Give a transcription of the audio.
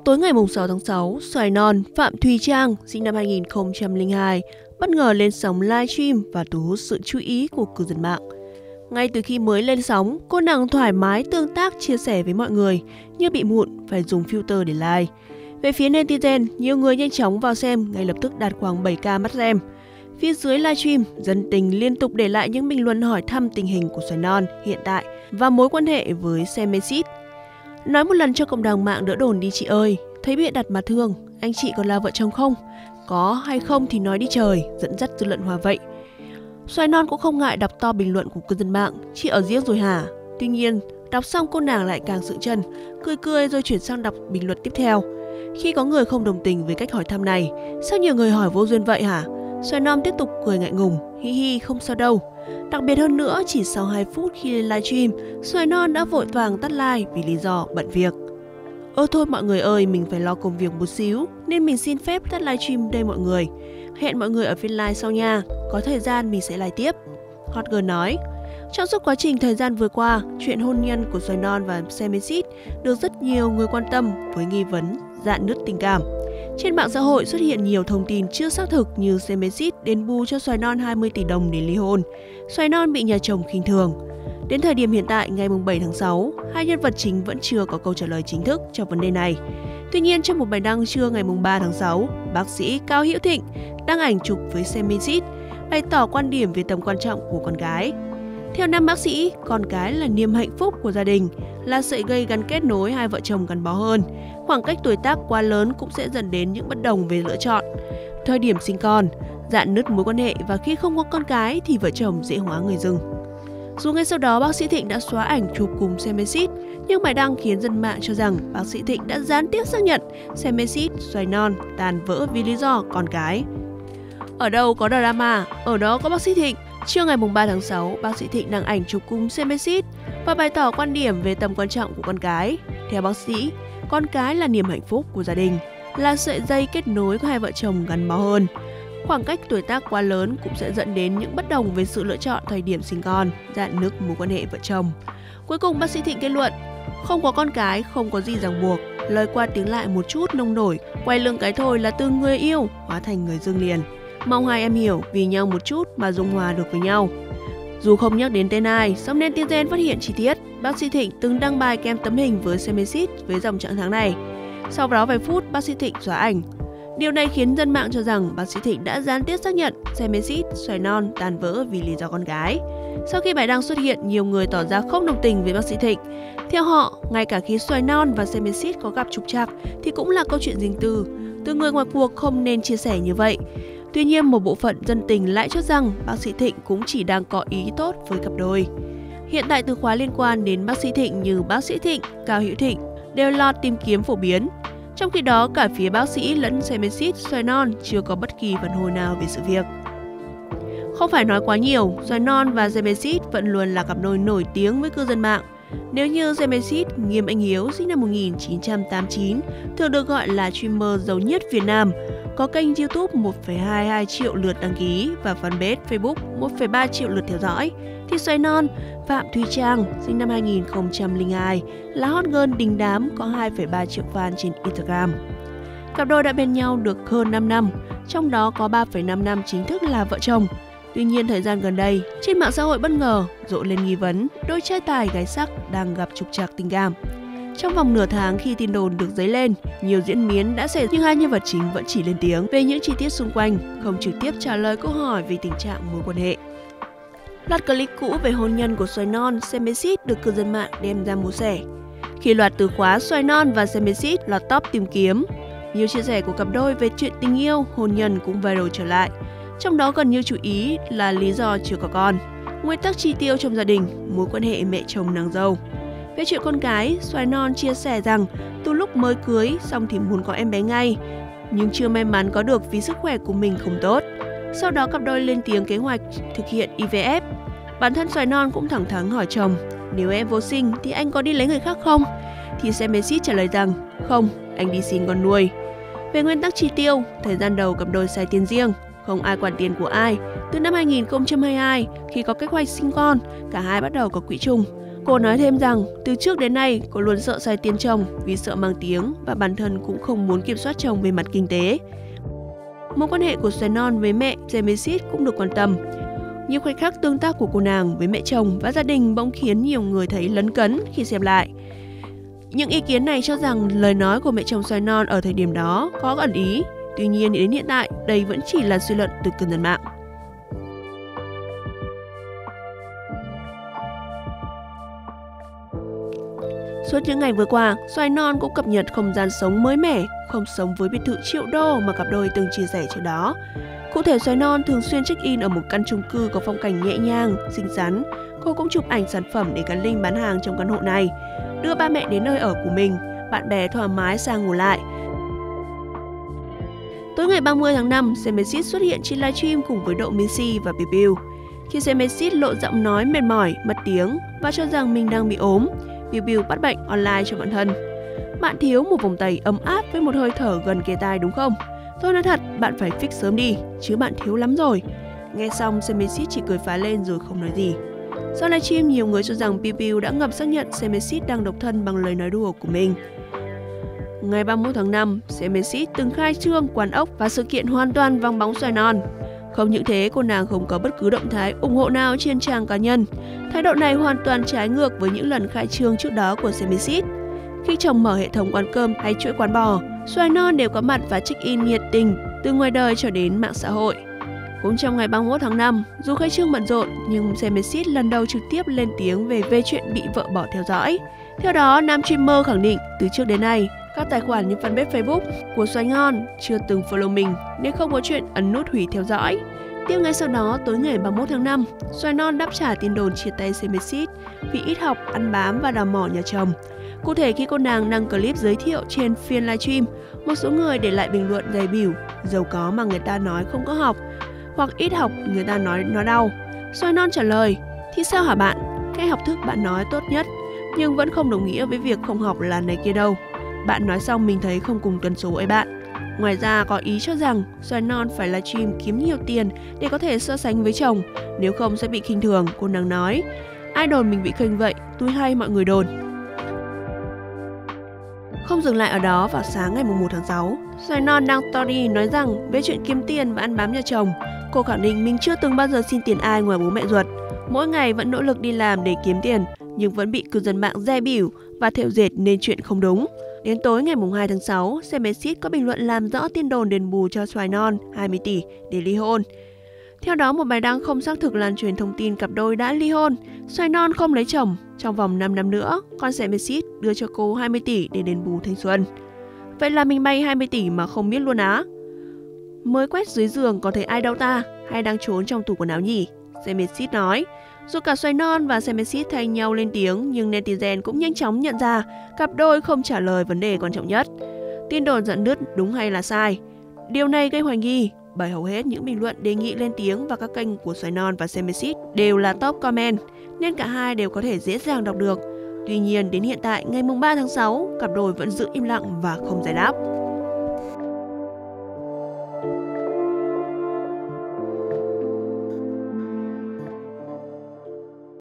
Tối ngày 6 tháng 6, xoài non Phạm Thùy Trang, sinh năm 2002, bất ngờ lên sóng livestream và thu hút sự chú ý của cư dân mạng. Ngay từ khi mới lên sóng, cô nàng thoải mái tương tác chia sẻ với mọi người, như bị mụn phải dùng filter để like. Về phía netizen, nhiều người nhanh chóng vào xem, ngay lập tức đạt khoảng 7k mắt xem. Phía dưới livestream, dân tình liên tục để lại những bình luận hỏi thăm tình hình của xoài non hiện tại và mối quan hệ với Semesis. Nói một lần cho cộng đồng mạng đỡ đồn đi chị ơi, thấy bịa đặt mà thương, anh chị còn là vợ chồng không? Có hay không thì nói đi trời, dẫn dắt dư luận hòa vậy. Xoài non cũng không ngại đọc to bình luận của cư dân mạng, chị ở riêng rồi hả? Tuy nhiên, đọc xong cô nàng lại càng sượng chân, cười rồi chuyển sang đọc bình luận tiếp theo. Khi có người không đồng tình với cách hỏi thăm này, sao nhiều người hỏi vô duyên vậy hả? Xoài non tiếp tục cười ngại ngùng, hi không sao đâu. Đặc biệt hơn nữa, chỉ sau 2 phút khi lên livestream, xoài non đã vội vàng tắt live vì lý do bận việc. Thôi mọi người ơi, mình phải lo công việc một xíu, nên mình xin phép tắt livestream đây mọi người. Hẹn mọi người ở phiên live sau nha, có thời gian mình sẽ live tiếp. Hot Girl nói. Trong suốt quá trình thời gian vừa qua, chuyện hôn nhân của xoài non và Semesis được rất nhiều người quan tâm với nghi vấn rạn nứt tình cảm. Trên mạng xã hội xuất hiện nhiều thông tin chưa xác thực như Semesis đền bù cho xoài non 20 tỷ đồng để ly hôn, xoài non bị nhà chồng khinh thường. Đến thời điểm hiện tại, ngày 7 tháng 6, hai nhân vật chính vẫn chưa có câu trả lời chính thức cho vấn đề này. Tuy nhiên, trong một bài đăng trưa ngày 3 tháng 6, bác sĩ Cao Hữu Thịnh đăng ảnh chụp với Semesis, bày tỏ quan điểm về tầm quan trọng của con gái. Theo nam bác sĩ, con cái là niềm hạnh phúc của gia đình, là sợi dây gắn kết nối hai vợ chồng gắn bó hơn. Khoảng cách tuổi tác quá lớn cũng sẽ dẫn đến những bất đồng về lựa chọn, thời điểm sinh con, rạn nứt mối quan hệ và khi không có con cái thì vợ chồng dễ hóa người dưng. Dù ngay sau đó bác sĩ Thịnh đã xóa ảnh chụp cùng Semesis, nhưng bài đăng khiến dân mạng cho rằng bác sĩ Thịnh đã gián tiếp xác nhận Semesis, xoài non tàn vỡ vì lý do con cái. Ở đâu có drama, ở đó có bác sĩ Thịnh. Trưa ngày 3 tháng 6, bác sĩ Thịnh đăng ảnh chụp cùng Semesis và bày tỏ quan điểm về tầm quan trọng của con cái. Theo bác sĩ, con cái là niềm hạnh phúc của gia đình, là sợi dây kết nối của hai vợ chồng gắn bó hơn. Khoảng cách tuổi tác quá lớn cũng sẽ dẫn đến những bất đồng về sự lựa chọn thời điểm sinh con, rạn nứt mối quan hệ vợ chồng. Cuối cùng bác sĩ Thịnh kết luận, không có con cái, không có gì ràng buộc, lời qua tiếng lại một chút nông nổi, quay lưng cái thôi là từ người yêu hóa thành người dưng liền. Mong hai em hiểu, vì nhau một chút mà dung hòa được với nhau. Dù không nhắc đến tên ai, song netizen phát hiện chi tiết, bác sĩ Thịnh từng đăng bài kèm tấm hình với Semesis với dòng trạng tháng này. Sau đó vài phút, bác sĩ Thịnh xóa ảnh. Điều này khiến dân mạng cho rằng bác sĩ Thịnh đã gián tiếp xác nhận Semesis, xoài non tàn vỡ vì lý do con gái. Sau khi bài đăng xuất hiện, nhiều người tỏ ra không đồng tình với bác sĩ Thịnh. Theo họ, ngay cả khi xoài non và Semesis có gặp trục trặc thì cũng là câu chuyện riêng tư. Từ người ngoài cuộc không nên chia sẻ như vậy. Tuy nhiên, một bộ phận dân tình lại cho rằng bác sĩ Thịnh cũng chỉ đang có ý tốt với cặp đôi. Hiện tại từ khóa liên quan đến bác sĩ Thịnh như bác sĩ Thịnh, Cao Hữu Thịnh đều lọt tìm kiếm phổ biến. Trong khi đó, cả phía bác sĩ lẫn Semesis, xoài non chưa có bất kỳ phản hồi nào về sự việc. Không phải nói quá nhiều, xoài non và Semesis vẫn luôn là cặp đôi nổi tiếng với cư dân mạng. Nếu như Semesis, Nghiêm Anh Hiếu sinh năm 1989, thường được gọi là streamer giàu nhất Việt Nam, có kênh YouTube 1,22 triệu lượt đăng ký và fanpage Facebook 1,3 triệu lượt theo dõi, thì xoài non Phạm Thùy Trang sinh năm 2002 là hot girl đình đám có 2,3 triệu fan trên Instagram. Cặp đôi đã bên nhau được hơn 5 năm, trong đó có 3,5 năm chính thức là vợ chồng. Tuy nhiên thời gian gần đây, trên mạng xã hội bất ngờ rộ lên nghi vấn đôi trai tài gái sắc đang gặp trục trặc tình cảm. Trong vòng nửa tháng khi tin đồn được dấy lên, nhiều diễn biến đã xảy ra nhưng hai nhân vật chính vẫn chỉ lên tiếng về những chi tiết xung quanh, không trực tiếp trả lời câu hỏi về tình trạng mối quan hệ. Loạt clip cũ về hôn nhân của xoài non, Semesis được cư dân mạng đem ra mổ xẻ. Khi loạt từ khóa xoài non và Semesis lọt top tìm kiếm, nhiều chia sẻ của cặp đôi về chuyện tình yêu, hôn nhân cũng viral trở lại. Trong đó gần như chú ý là lý do chưa có con, nguyên tắc chi tiêu trong gia đình, mối quan hệ mẹ chồng nàng dâu. Về chuyện con cái, xoài non chia sẻ rằng từ lúc mới cưới xong thì muốn có em bé ngay, nhưng chưa may mắn có được vì sức khỏe của mình không tốt. Sau đó cặp đôi lên tiếng kế hoạch thực hiện IVF. Bản thân xoài non cũng thẳng thắn hỏi chồng, nếu em vô sinh thì anh có đi lấy người khác không? Thì Semesis trả lời rằng, không, anh đi xin con nuôi. Về nguyên tắc chi tiêu, thời gian đầu cặp đôi xài tiền riêng, không ai quản tiền của ai. Từ năm 2022, khi có kế hoạch sinh con, cả hai bắt đầu có quỹ chung. Cô nói thêm rằng từ trước đến nay cô luôn sợ sai tiền chồng vì sợ mang tiếng và bản thân cũng không muốn kiểm soát chồng về mặt kinh tế. Mối quan hệ của xoài non với mẹ Jemesis cũng được quan tâm. Nhiều khoảnh khắc tương tác của cô nàng với mẹ chồng và gia đình bỗng khiến nhiều người thấy lấn cấn khi xem lại. Những ý kiến này cho rằng lời nói của mẹ chồng xoài non ở thời điểm đó có ẩn ý. Tuy nhiên đến hiện tại, đây vẫn chỉ là suy luận từ cư dân mạng. Suốt những ngày vừa qua, xoài non cũng cập nhật không gian sống mới mẻ, không sống với biệt thự triệu đô mà cặp đôi từng chia sẻ trước đó. Cụ thể, xoài non thường xuyên check-in ở một căn chung cư có phong cảnh nhẹ nhàng, xinh xắn. Cô cũng chụp ảnh sản phẩm để gắn link bán hàng trong căn hộ này, đưa ba mẹ đến nơi ở của mình, bạn bè thoải mái sang ngủ lại. Tối ngày 30 tháng 5, Jemesis xuất hiện trên livestream cùng với Độ Minzy và Piu Piu. Khi Jemesis lộ giọng nói mệt mỏi, mất tiếng và cho rằng mình đang bị ốm, Piu Piu bắt bệnh online cho bản thân. Bạn thiếu một vòng tay ấm áp với một hơi thở gần kề tai đúng không? Tôi nói thật, bạn phải fix sớm đi, chứ bạn thiếu lắm rồi. Nghe xong, Jemesis chỉ cười phá lên rồi không nói gì. Sau livestream, nhiều người cho rằng Piu Piu đã ngầm xác nhận Jemesis đang độc thân bằng lời nói đùa của mình. Ngày 31 tháng 5, Jemesis từng khai trương quán ốc và sự kiện hoàn toàn vắng bóng xoài non. Không những thế, cô nàng không có bất cứ động thái ủng hộ nào trên trang cá nhân. Thái độ này hoàn toàn trái ngược với những lần khai trương trước đó của Jemesis. Khi chồng mở hệ thống quán cơm hay chuỗi quán bò, xoài non đều có mặt và check-in nhiệt tình từ ngoài đời cho đến mạng xã hội. Cũng trong ngày 31 tháng 5, dù khai trương bận rộn nhưng Jemesis lần đầu trực tiếp lên tiếng về chuyện bị vợ bỏ theo dõi. Theo đó, nam streamer khẳng định từ trước đến nay, các tài khoản như fanpage Facebook của xoài ngon chưa từng follow mình nên không có chuyện ấn nút hủy theo dõi. Tiếp ngay sau đó, tối ngày 31 tháng 5, xoài non đáp trả tin đồn chia tay Jemesis vì ít học, ăn bám và đào mỏ nhà chồng. Cụ thể, khi cô nàng đăng clip giới thiệu trên phiên livestream, một số người để lại bình luận dày bỉu, giàu có mà người ta nói không có học, hoặc ít học người ta nói nó đau. Xoài non trả lời, thì sao hả bạn? Cái học thức bạn nói tốt nhất, nhưng vẫn không đồng nghĩa với việc không học là này kia đâu. Bạn nói xong mình thấy không cùng tần số ấy bạn. Ngoài ra có ý cho rằng xoài non phải livestream kiếm nhiều tiền để có thể so sánh với chồng, nếu không sẽ bị khinh thường, cô nàng nói. Ai đồn mình bị khinh vậy, tôi hay mọi người đồn. Không dừng lại ở đó, vào sáng ngày 1 tháng 6, xoài non đăng story nói rằng về chuyện kiếm tiền và ăn bám nhà chồng, cô khẳng định mình chưa từng bao giờ xin tiền ai ngoài bố mẹ ruột. Mỗi ngày vẫn nỗ lực đi làm để kiếm tiền, nhưng vẫn bị cư dân mạng dè bỉu và thêu dệt nên chuyện không đúng. Đến tối ngày 2 tháng 6, Jemesis có bình luận làm rõ tin đồn đền bù cho xoài non 20 tỷ để ly hôn. Theo đó, một bài đăng không xác thực lan truyền thông tin cặp đôi đã ly hôn, xoài non không lấy chồng trong vòng 5 năm nữa, còn Jemesis đưa cho cô 20 tỷ để đền bù thanh xuân. Vậy là mình bay 20 tỷ mà không biết luôn á? Mới quét dưới giường có thấy ai đâu ta, hay đang trốn trong tủ quần áo nhỉ? Jemesis nói. Dù cả xoài non và Jemesis thay nhau lên tiếng, nhưng netizen cũng nhanh chóng nhận ra cặp đôi không trả lời vấn đề quan trọng nhất. Tin đồn giận nứt đúng hay là sai? Điều này gây hoài nghi, bởi hầu hết những bình luận đề nghị lên tiếng vào các kênh của xoài non và Jemesis đều là top comment, nên cả hai đều có thể dễ dàng đọc được. Tuy nhiên, đến hiện tại, ngày 3 tháng 6, cặp đôi vẫn giữ im lặng và không giải đáp.